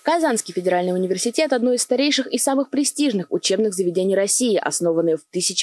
Казанский федеральный университет – одно из старейших и самых престижных учебных заведений России, основанное в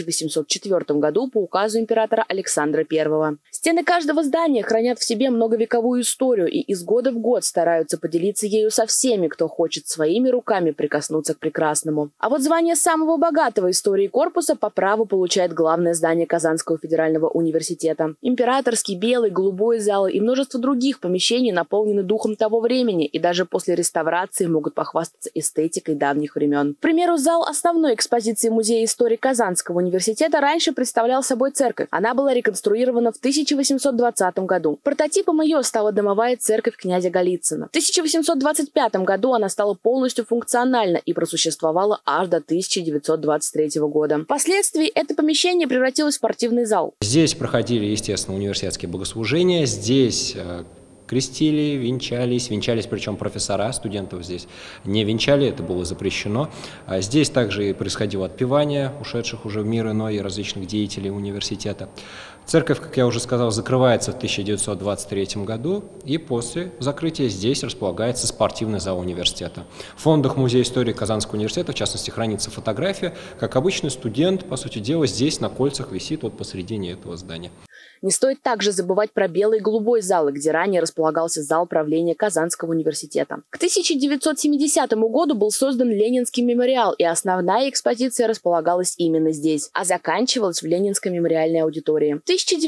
1804 году по указу императора Александра I. Стены каждого здания хранят в себе многовековую историю и из года в год стараются поделиться ею со всеми, кто хочет своими руками прикоснуться к прекрасному. А вот звание самого богатого истории корпуса по праву получает главное здание Казанского федерального университета. Императорский, белый, голубой залы и множество других помещений наполнены духом того времени и даже после реставрации могут похвастаться эстетикой давних времен. К примеру, зал основной экспозиции Музея истории Казанского университета раньше представлял собой церковь. Она была реконструирована в 1820 году. Прототипом ее стала домовая церковь князя Голицына. В 1825 году она стала полностью функциональна и просуществовала аж до 1923 года. Впоследствии это помещение превратилось в спортивный зал. Здесь проходили, естественно, университетские богослужения. Здесь крестили, венчались причем профессора, студентов здесь не венчали, это было запрещено. Здесь также и происходило отпевание ушедших уже в мир иной различных деятелей университета. Церковь, как я уже сказал, закрывается в 1923 году, и после закрытия здесь располагается спортивный зал университета. В фондах Музея истории Казанского университета, в частности, хранится фотография, как обычный студент, по сути дела, здесь на кольцах висит вот посредине этого здания. Не стоит также забывать про белый и голубой залы, где ранее располагался зал правления Казанского университета. К 1970 году был создан Ленинский мемориал, и основная экспозиция располагалась именно здесь, а заканчивалась в Ленинской мемориальной аудитории. В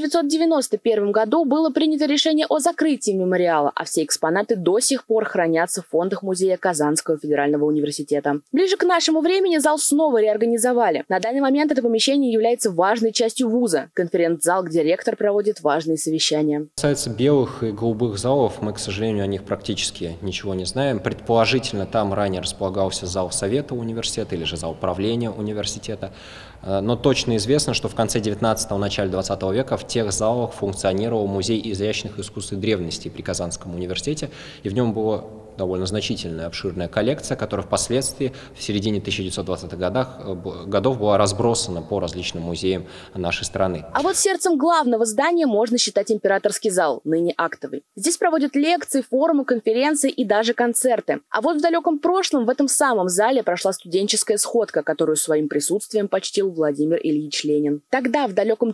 1991 году было принято решение о закрытии мемориала, а все экспонаты до сих пор хранятся в фондах Музея Казанского федерального университета. Ближе к нашему времени зал снова реорганизовали. На данный момент это помещение является важной частью вуза. Конференц-зал, где ректор проводит важные совещания. Касается белых и голубых залов, мы, к сожалению, о них практически ничего не знаем. Предположительно, там ранее располагался зал совета университета или же зал правления университета. Но точно известно, что в конце 19-го, начале 20 века в тех залах функционировал музей изящных искусств и древностей при Казанском университете, и в нем была довольно значительная, обширная коллекция, которая впоследствии в середине 1920-х годов была разбросана по различным музеям нашей страны. А вот сердцем главного здания можно считать императорский зал, ныне актовый. Здесь проводят лекции, форумы, конференции и даже концерты. А вот в далеком прошлом в этом самом зале прошла студенческая сходка, которую своим присутствием почтил Владимир Ильич Ленин. Тогда, в далеком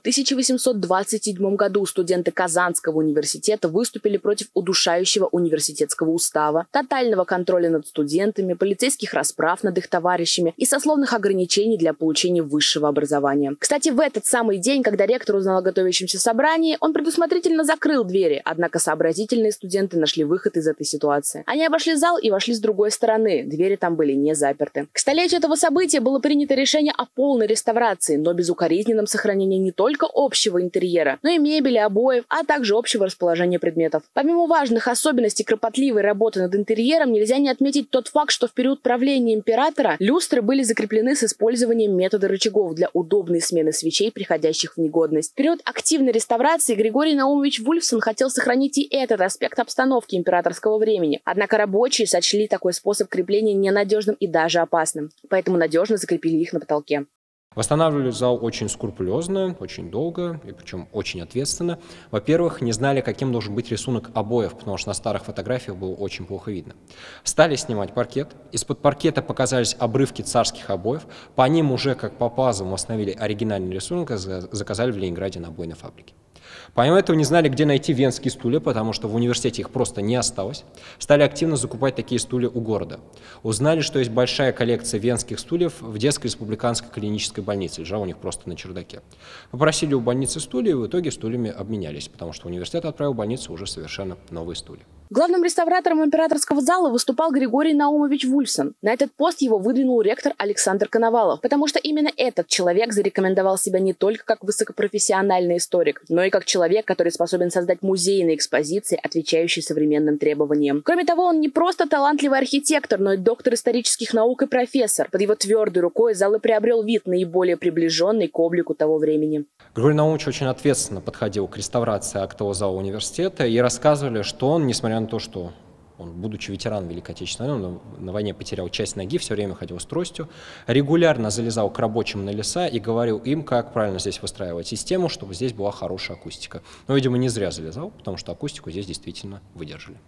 1827 году, студенты Казанского университета выступили против удушающего университетского устава, тотального контроля над студентами, полицейских расправ над их товарищами и сословных ограничений для получения высшего образования. Кстати, в этот самый день, когда ректор узнал о готовящемся собрании, он предусмотрительно закрыл двери, однако сообразительные студенты нашли выход из этой ситуации. Они обошли зал и вошли с другой стороны, двери там были не заперты. К столетию этого события было принято решение о полной реставрации, но безукоризненном сохранении не только общего интерьера, но и мебели, обоев, а также общего расположения предметов. Помимо важных особенностей кропотливой работы над интерьером, нельзя не отметить тот факт, что в период правления императора люстры были закреплены с использованием метода рычагов для удобной смены свечей, приходящих в негодность. В период активной реставрации Григорий Наумович Вульфсон хотел сохранить и этот аспект обстановки императорского времени. Однако рабочие сочли такой способ крепления ненадежным и даже опасным, поэтому надежно закрепили их на потолке. Восстанавливали зал очень скрупулезно, очень долго, и причем очень ответственно. Во-первых, не знали, каким должен быть рисунок обоев, потому что на старых фотографиях было очень плохо видно. Стали снимать паркет. Из-под паркета показались обрывки царских обоев. По ним уже, как по пазлам, восстановили оригинальный рисунок и заказали в Ленинграде на обойной фабрике. Помимо этого не знали, где найти венские стулья, потому что в университете их просто не осталось. Стали активно закупать такие стулья у города. Узнали, что есть большая коллекция венских стульев в детской республиканской клинической больнице. Лежал у них просто на чердаке. Попросили у больницы стулья, и в итоге стульями обменялись, потому что университет отправил в больницу уже совершенно новые стулья. Главным реставратором императорского зала выступал Григорий Наумович Вульфсон. На этот пост его выдвинул ректор Александр Коновалов, потому что именно этот человек зарекомендовал себя не только как высокопрофессиональный историк, но и как человек, который способен создать музейные экспозиции, отвечающие современным требованиям. Кроме того, он не просто талантливый архитектор, но и доктор исторических наук и профессор. Под его твердой рукой зал и приобрел вид наиболее приближенный к облику того времени. Григорий Наумович очень ответственно подходил к реставрации актового зала университета, и рассказывали, что он, несмотря на то, что он, будучи ветераном Великой Отечественной войны, на войне потерял часть ноги, все время ходил с тростью, регулярно залезал к рабочим на леса и говорил им, как правильно здесь выстраивать систему, чтобы здесь была хорошая акустика. Но, видимо, не зря залезал, потому что акустику здесь действительно выдержали.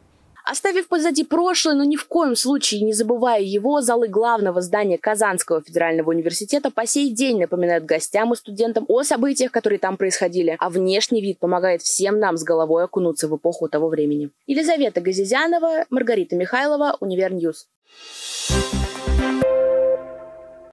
Оставив позади прошлое, но ни в коем случае не забывая его, залы главного здания Казанского федерального университета по сей день напоминают гостям и студентам о событиях, которые там происходили, а внешний вид помогает всем нам с головой окунуться в эпоху того времени. Елизавета Газизянова, Маргарита Михайлова, Универньюз.